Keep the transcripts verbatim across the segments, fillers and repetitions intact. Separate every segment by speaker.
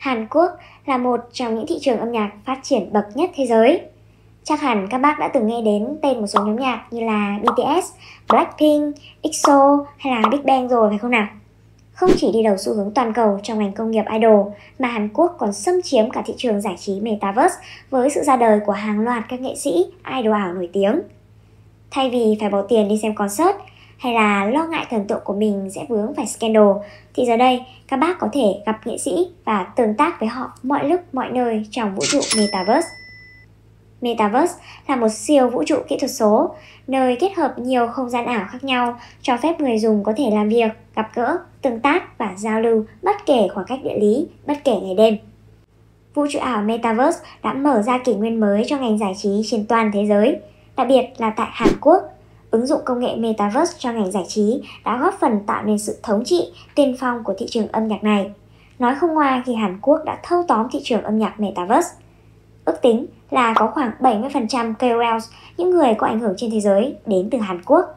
Speaker 1: Hàn Quốc là một trong những thị trường âm nhạc phát triển bậc nhất thế giới. Chắc hẳn các bác đã từng nghe đến tên một số nhóm nhạc như là bê tê ét, Blackpink, ích xô hay là Big Bang rồi phải không nào? Không chỉ đi đầu xu hướng toàn cầu trong ngành công nghiệp idol, mà Hàn Quốc còn xâm chiếm cả thị trường giải trí Metaverse với sự ra đời của hàng loạt các nghệ sĩ idol ảo nổi tiếng. Thay vì phải bỏ tiền đi xem concert hay là lo ngại thần tượng của mình sẽ vướng phải scandal, thì giờ đây các bác có thể gặp nghệ sĩ và tương tác với họ mọi lúc mọi nơi trong vũ trụ Metaverse. Metaverse là một siêu vũ trụ kỹ thuật số, nơi kết hợp nhiều không gian ảo khác nhau, cho phép người dùng có thể làm việc, gặp gỡ, tương tác và giao lưu bất kể khoảng cách địa lý, bất kể ngày đêm. Vũ trụ ảo Metaverse đã mở ra kỷ nguyên mới cho ngành giải trí trên toàn thế giới, đặc biệt là tại Hàn Quốc. Ứng dụng công nghệ Metaverse cho ngành giải trí đã góp phần tạo nên sự thống trị, tiên phong của thị trường âm nhạc này. Nói không ngoa khi Hàn Quốc đã thâu tóm thị trường âm nhạc Metaverse. Ước tính là có khoảng bảy mươi phần trăm ca o lờ, những người có ảnh hưởng trên thế giới, đến từ Hàn Quốc.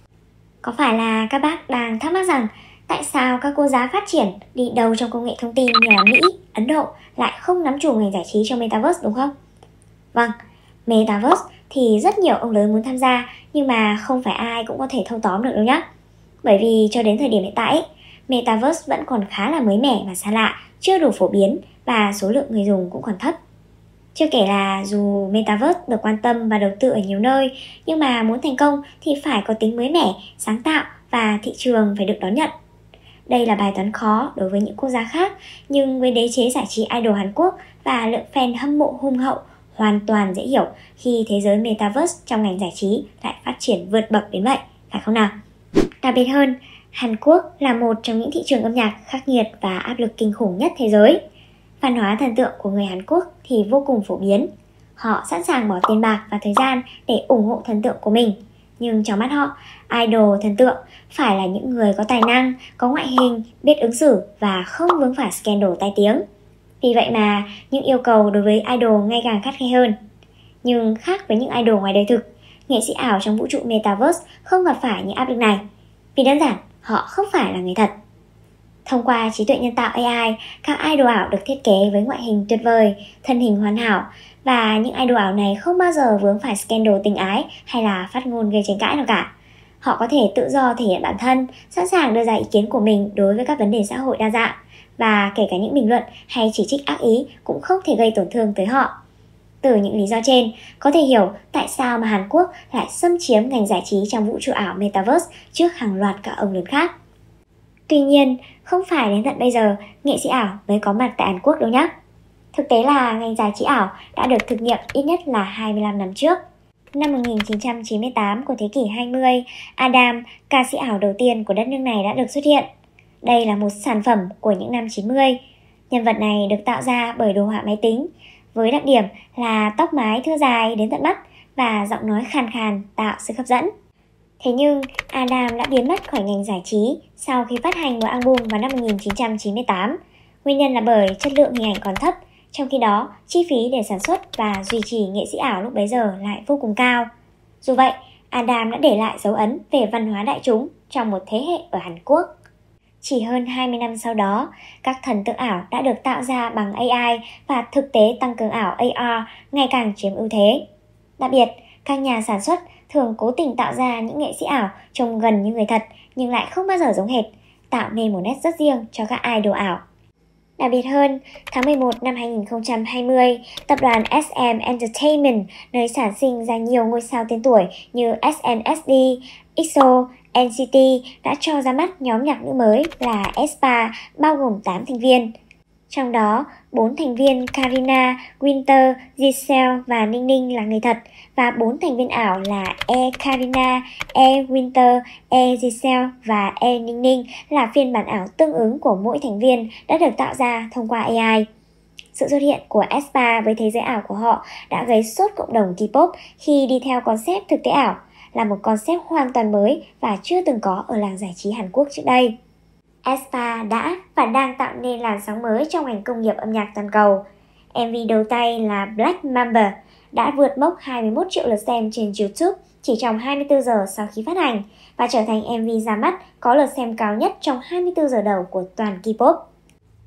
Speaker 1: Có phải là các bác đang thắc mắc rằng tại sao các cô giáo phát triển đi đầu trong công nghệ thông tin như là Mỹ, Ấn Độ lại không nắm chủ ngành giải trí trong Metaverse đúng không? Vâng, Metaverse thì rất nhiều ông lớn muốn tham gia, nhưng mà không phải ai cũng có thể thâu tóm được đâu nhé. Bởi vì cho đến thời điểm hiện tại, Metaverse vẫn còn khá là mới mẻ và xa lạ, chưa đủ phổ biến và số lượng người dùng cũng còn thấp. Chưa kể là dù Metaverse được quan tâm và đầu tư ở nhiều nơi, nhưng mà muốn thành công thì phải có tính mới mẻ, sáng tạo và thị trường phải được đón nhận. Đây là bài toán khó đối với những quốc gia khác, nhưng với đế chế giải trí idol Hàn Quốc và lượng fan hâm mộ hùng hậu, hoàn toàn dễ hiểu khi thế giới Metaverse trong ngành giải trí lại phát triển vượt bậc đến vậy, phải không nào? Đặc biệt hơn, Hàn Quốc là một trong những thị trường âm nhạc khắc nghiệt và áp lực kinh khủng nhất thế giới. Văn hóa thần tượng của người Hàn Quốc thì vô cùng phổ biến. Họ sẵn sàng bỏ tiền bạc và thời gian để ủng hộ thần tượng của mình. Nhưng trong mắt họ, idol thần tượng phải là những người có tài năng, có ngoại hình, biết ứng xử và không vướng phải scandal tai tiếng. Vì vậy mà những yêu cầu đối với idol ngày càng khắt khe hơn. Nhưng khác với những idol ngoài đời thực, nghệ sĩ ảo trong vũ trụ Metaverse không gặp phải những áp lực này. Vì đơn giản, họ không phải là người thật. Thông qua trí tuệ nhân tạo a i, các idol ảo được thiết kế với ngoại hình tuyệt vời, thân hình hoàn hảo, và những idol ảo này không bao giờ vướng phải scandal tình ái hay là phát ngôn gây tranh cãi nào cả. Họ có thể tự do thể hiện bản thân, sẵn sàng đưa ra ý kiến của mình đối với các vấn đề xã hội đa dạng, và kể cả những bình luận hay chỉ trích ác ý cũng không thể gây tổn thương tới họ. Từ những lý do trên, có thể hiểu tại sao mà Hàn Quốc lại xâm chiếm ngành giải trí trong vũ trụ ảo Metaverse trước hàng loạt các ông lớn khác. Tuy nhiên, không phải đến tận bây giờ nghệ sĩ ảo mới có mặt tại Hàn Quốc đâu nhé. Thực tế là ngành giải trí ảo đã được thực nghiệm ít nhất là hai mươi lăm năm trước. Năm một nghìn chín trăm chín mươi tám của thế kỷ hai mươi, Adam, ca sĩ ảo đầu tiên của đất nước này đã được xuất hiện. Đây là một sản phẩm của những năm chín mươi. Nhân vật này được tạo ra bởi đồ họa máy tính, với đặc điểm là tóc mái thưa dài đến tận mắt và giọng nói khàn khàn tạo sức hấp dẫn. Thế nhưng Adam đã biến mất khỏi ngành giải trí sau khi phát hành một album vào năm một nghìn chín trăm chín mươi tám. Nguyên nhân là bởi chất lượng hình ảnh còn thấp, trong khi đó chi phí để sản xuất và duy trì nghệ sĩ ảo lúc bấy giờ lại vô cùng cao. Dù vậy, Adam đã để lại dấu ấn về văn hóa đại chúng trong một thế hệ ở Hàn Quốc. Chỉ hơn hai mươi năm sau đó, các thần tượng ảo đã được tạo ra bằng a i và thực tế tăng cường ảo a rờ ngày càng chiếm ưu thế. Đặc biệt, các nhà sản xuất thường cố tình tạo ra những nghệ sĩ ảo trông gần như người thật nhưng lại không bao giờ giống hệt, tạo nên một nét rất riêng cho các idol ảo. Đặc biệt hơn, tháng mười một năm hai nghìn không trăm hai mươi, tập đoàn ét em Entertainment, nơi sản sinh ra nhiều ngôi sao tên tuổi như ét en ét đê, ích xô, en xê tê đã cho ra mắt nhóm nhạc nữ mới là aespa, bao gồm tám thành viên. Trong đó, bốn thành viên Karina, Winter, Giselle và Ninh Ninh là người thật, và bốn thành viên ảo là E Karina, E Winter, E Giselle và E Ninh Ninh là phiên bản ảo tương ứng của mỗi thành viên đã được tạo ra thông qua a i. Sự xuất hiện của aespa với thế giới ảo của họ đã gây sốt cộng đồng K-pop khi đi theo concept thực tế ảo, là một concept hoàn toàn mới và chưa từng có ở làng giải trí Hàn Quốc trước đây. aespa đã và đang tạo nên làn sóng mới trong ngành công nghiệp âm nhạc toàn cầu. em vê đầu tay là Black Mamba đã vượt mốc hai mươi mốt triệu lượt xem trên YouTube chỉ trong hai mươi tư giờ sau khi phát hành và trở thành em vê ra mắt có lượt xem cao nhất trong hai mươi tư giờ đầu của toàn K-pop.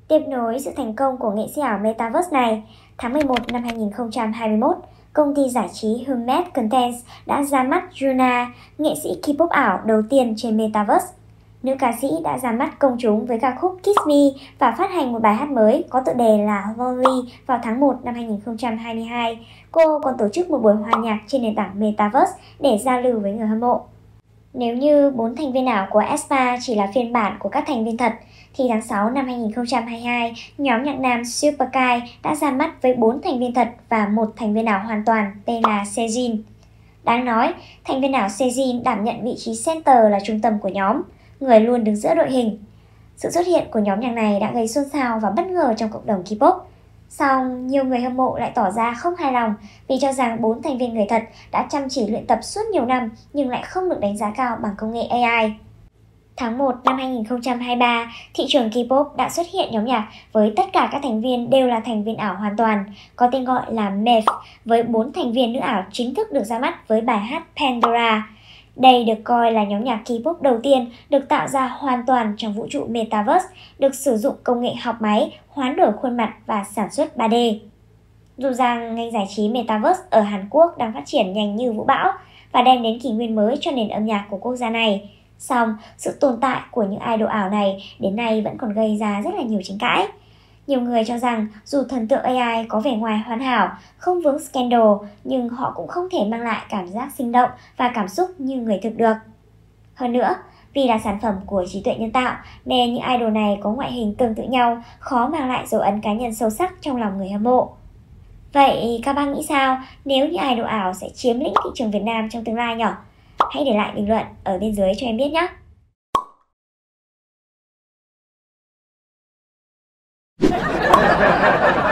Speaker 1: Tiếp nối sự thành công của nghệ sĩ ảo Metaverse này, tháng mười một năm hai nghìn không trăm hai mươi mốt, công ty giải trí Humed Contents đã ra mắt Yuna, nghệ sĩ K-pop ảo đầu tiên trên Metaverse. Nữ ca sĩ đã ra mắt công chúng với ca khúc Kiss Me và phát hành một bài hát mới có tựa đề là Lonely vào tháng một năm hai nghìn không trăm hai mươi hai. Cô còn tổ chức một buổi hòa nhạc trên nền tảng Metaverse để giao lưu với người hâm mộ. Nếu như bốn thành viên ảo của aespa chỉ là phiên bản của các thành viên thật, thì tháng sáu năm hai nghìn không trăm hai mươi hai, nhóm nhạc nam Superkai đã ra mắt với bốn thành viên thật và một thành viên ảo hoàn toàn tên là Sejin. Đáng nói, thành viên ảo Sejin đảm nhận vị trí center là trung tâm của nhóm, người luôn đứng giữa đội hình. Sự xuất hiện của nhóm nhạc này đã gây xôn xao và bất ngờ trong cộng đồng K-pop. Song, nhiều người hâm mộ lại tỏ ra không hài lòng vì cho rằng bốn thành viên người thật đã chăm chỉ luyện tập suốt nhiều năm nhưng lại không được đánh giá cao bằng công nghệ a i. Tháng một năm hai nghìn không trăm hai mươi ba, thị trường K-pop đã xuất hiện nhóm nhạc với tất cả các thành viên đều là thành viên ảo hoàn toàn, có tên gọi là em e vê, với bốn thành viên nữ ảo chính thức được ra mắt với bài hát Pandora. Đây được coi là nhóm nhạc K-pop đầu tiên được tạo ra hoàn toàn trong vũ trụ Metaverse, được sử dụng công nghệ học máy, hoán đổi khuôn mặt và sản xuất ba D. Dù rằng ngành giải trí Metaverse ở Hàn Quốc đang phát triển nhanh như vũ bão và đem đến kỷ nguyên mới cho nền âm nhạc của quốc gia này, song sự tồn tại của những idol ảo này đến nay vẫn còn gây ra rất là nhiều tranh cãi. Nhiều người cho rằng dù thần tượng a i có vẻ ngoài hoàn hảo, không vướng scandal, nhưng họ cũng không thể mang lại cảm giác sinh động và cảm xúc như người thực được. Hơn nữa, vì là sản phẩm của trí tuệ nhân tạo nên những idol này có ngoại hình tương tự nhau, khó mang lại dấu ấn cá nhân sâu sắc trong lòng người hâm mộ. Vậy các bạn nghĩ sao nếu những idol ảo sẽ chiếm lĩnh thị trường Việt Nam trong tương lai nhỉ? Hãy để lại bình luận ở bên dưới cho em biết nhé!